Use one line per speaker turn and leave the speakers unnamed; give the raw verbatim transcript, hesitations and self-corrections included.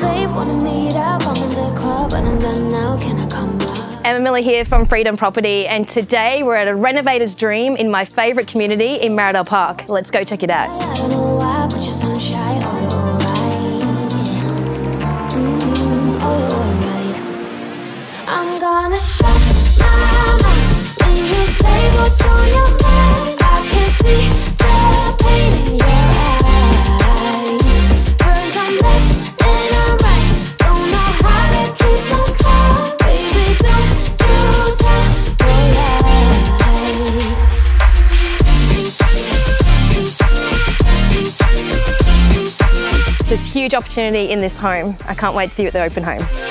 babe, wanna meet up. I'm in the club, but I'm done now. Can I come up?
Emma Miller here from Freedom Property, and today we're at a renovator's dream in my favourite community in Marydale Park. Let's go check it out.
I don't know why, but you're sunshine. Oh, you're alright. Mm, oh, you're alright. I'm gonna shut my mouth when you say what's on your mind. I can see the pain in your eyes. First I'm left, then I'm right. Don't know how to keep my calm. Baby, don't you tell your lies.
There's huge opportunity in this home. I can't wait to see you at the open home.